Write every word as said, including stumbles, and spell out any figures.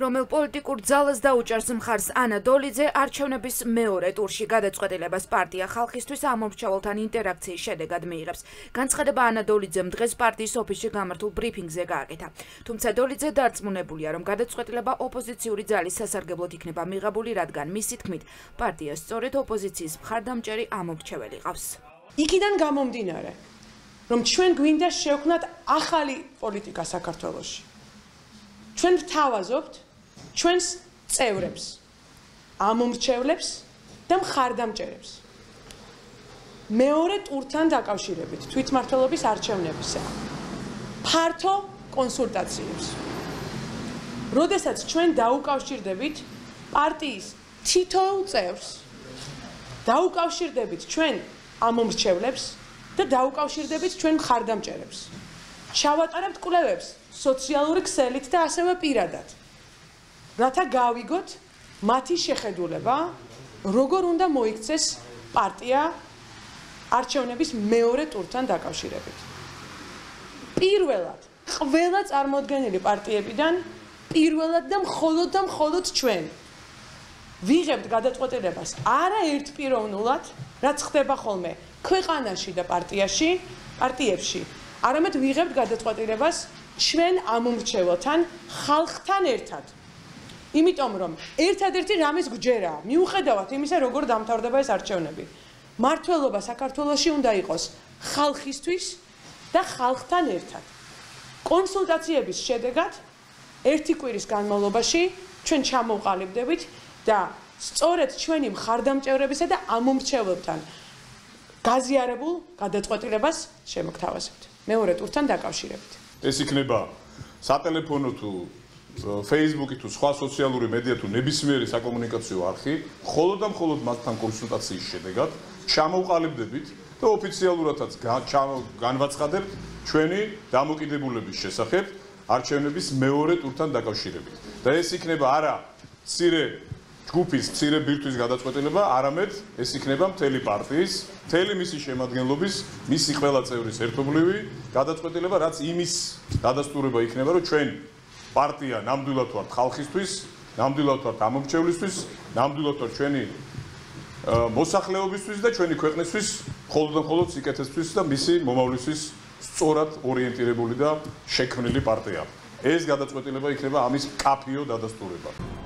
რომელ პოლიტიკურ ძალას დაუჭერს მხარს ანა დოლიძე არჩევნების მეორე ტურში გადაწყვეტილებას პარტია ხალხისთვის ამომრჩეველთან ინტერაქციის შედეგად მიიღებს. განცხადება ანა დოლიძემ დღეს პარტიის ოფისში გამართულ ბრიფინგზე გააკეთა. თუმცა დოლიძე დარწმუნებულია, რომ გადაწყვეტილება ოპოზიციური ძალის სასარგებლოდ იქნება მიღებული, რადგან მისი თქმით, პარტია სწორედ ოპოზიციის მხარდამჭერი ამომრჩეველი ყავს. იქიდან გამომდინარე, რომ ჩვენ გვინდა შევქმნათ ახალი პოლიტიკა საქართველოში. ჩვენ ვთავაზობთ ჩვენს წევრებს, ამომრჩევლებს და მხარდამჭერებს. მეორე ტურთან დაკავშირებით თვითმმართველობის არჩევნებისა. ფართო კონსულტაციებს. როდესაც ჩვენ დაუკავშირდებით პარტიის თითოეულ წევრს, დაუკავშირდებით ჩვენ ამომრჩევლებს და დაუკავშირდებით ჩვენ მხარდამჭერებს. ჩავატარებთ კვლევებს სოციალური ქსელით და ასევე პირადად. რათა გავიგოთ მათი შეხედულება, როგორ უნდა მოიქცეს პარტია არჩევნების მეორე ტურთან დაკავშირებით. პირველად, ყველა წარმოდგენილი პარტიებიდან პირველად და მხოლოდ და მხოლოდ ჩვენ ვიღებთ გადაწყვეტილებას არა ერთპიროვნულად, რაც ხდება ხოლმე ქვეყანაში და პარტიაში, პარტიებში, არამედ ვიღებთ გადაწყვეტილებას ჩვენ ამომრჩეველთან, ხალხთან ერთად. იმიტომ რომ ერთადერთი რამის გვჯერაა, მიუხედავად იმისა, როგორ დამთავრდება ეს არჩევნები. მმართველობა საქართველოში უნდა იყოს ხალხისთვის და ხალხთან ერთად. კონსულტაციების შედეგად ერთი კვირის განმავლობაში ჩვენ ჩამოვყალიბდებით და სწორედ ჩვენი მხარდამჭერებისა და ამომრჩეველებთან გაზიარებულ გადაწყვეტილებას შემოგთავაზებთ. მეორე ტურთან დაკავშირებით. ეს იქნება სატელეფონო თუ Facebook თუ სხვა სოციალური მედია თუ ნებისმიერი საკომუნიკაციო არხი, მხოლოდ და მხოლოდ მათთან კონსულტაციის შედეგად ჩამოვყალიბდებით და ოფიციალურადაც განვაცხადებთ ჩვენი დამოკიდებულების შესახებ არჩევნების მეორე ტურთან დაკავშირებით. და ეს იქნება არა მცირე ჯგუფის, მცირე ბირთვის გადაწყვეტილება, არამედ ეს იქნება მთელი პარტიის, მთელი მისი შემადგენლობის, მისი ყველა წევრის ერთობლივი გადაწყვეტილება, რაც იმის დადასტურება იქნება, რომ ჩვენ პარტია ნამდვილად ვართ ხალხისთვის, ნამდვილად ვართ ამომრჩევლისთვის, ნამდვილად ვართ ჩვენი მოსახლეობისთვის და ჩვენი ქვეყნისთვის, მხოლოდ და მხოლოდ სიკეთესთვის და მისი მომავლისთვის სწორად ორიენტირებული და შექმნილი პარტია. ეს გადაწყვეტილება იქნება ამის მკაფიო დადასტურება.